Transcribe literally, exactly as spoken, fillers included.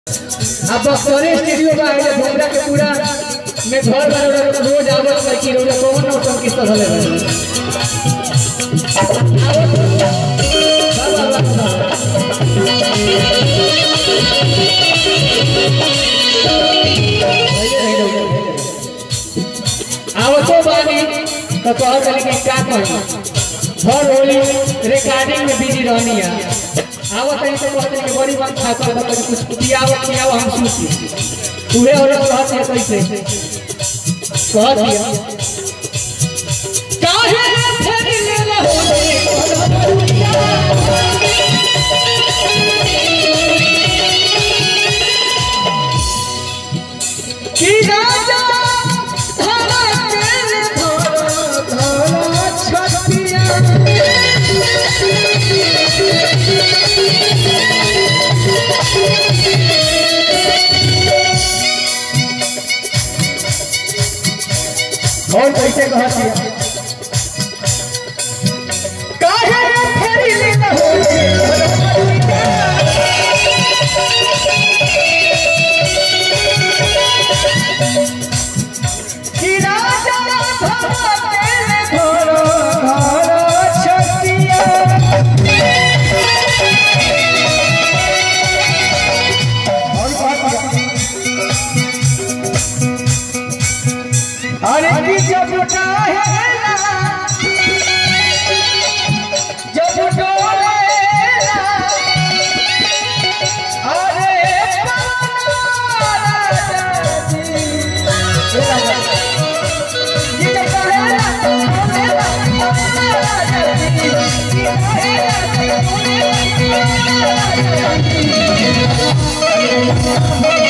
अब बक्सरे स्टूडियो बा है घोमरा के पूरा में घर वाला रोज आवत है कि रोज कौन ना कौन किस तरह ले आवतो बानी तो कह चली कि का कही हर होली रिकॉर्डिंग में बिजी रहनी है आवत है तो कहते कि बड़ी बात खा कर तो कुछ पियाओ पियाओ हम सूती पूरे और कहते हैं कैसे कह दिया काहे फेर ले रहो की राजा धारा के धरा धरा छतिया और कैसे कहती है काहे फेरी ले न हो कि राजा धरा तेरे धरा धरा छतिया अरे की जब उठाएला जब डोलेला अरे पाना